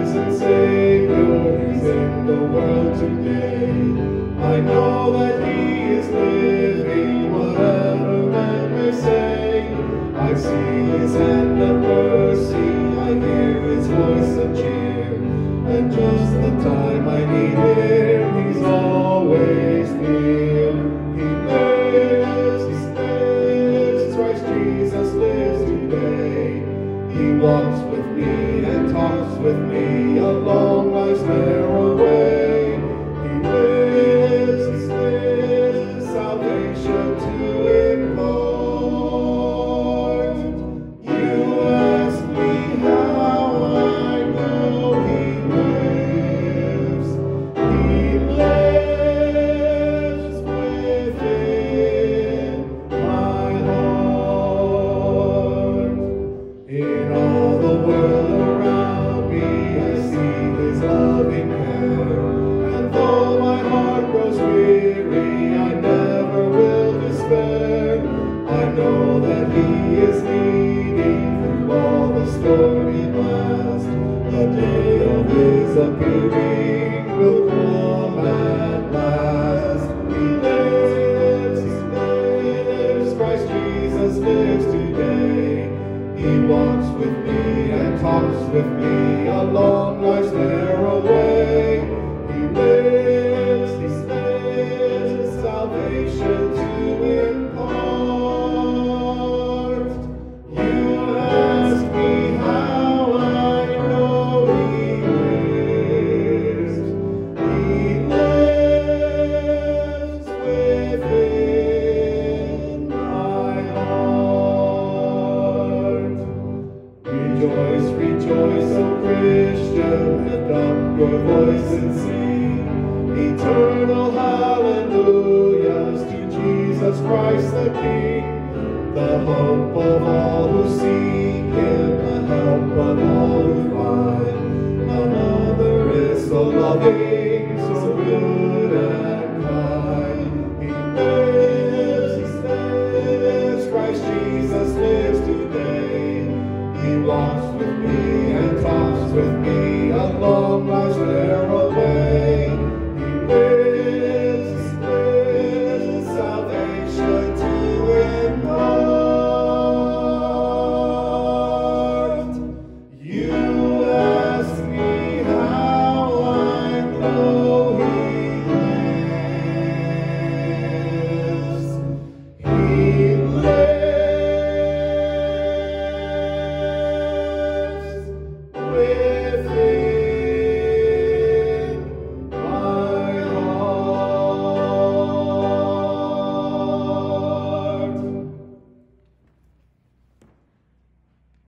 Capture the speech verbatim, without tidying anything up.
risen Savior is in the world today. I know that He is living, whatever men may say. I see His hand of mercy, I hear His voice of cheer, and just the time I need Him, He's always near. He lives, He lives, Christ Jesus lives today. He walks with me and talks with me along life's narrow way. He lives, He lives, salvation to impart. You ask me how I know He lives. He lives within my heart. In all the world around me, I see His loving care. And though my heart grows weary, I never will despair. I know that He is leading through all the stormy blast. The day of His appearing will come at last. He lives, He lives, Christ Jesus lives today. He walks with me and talks with me along life's narrow way. He lives, He lives, salvation to impart. You ask me how I know He lives. He lives within my heart. Rejoice, rejoice, O Christian, lift up your voice and sing eternal hallelujahs to Jesus Christ the King, the hope of all who seek Him, the help of all who find. None other is so loving, so good and kind. He lives, He lives, Christ Jesus lives today. He walks with me and talks with me along life's narrow way. He lives, He lives, salvation to impart. You ask me how I know He lives. He lives with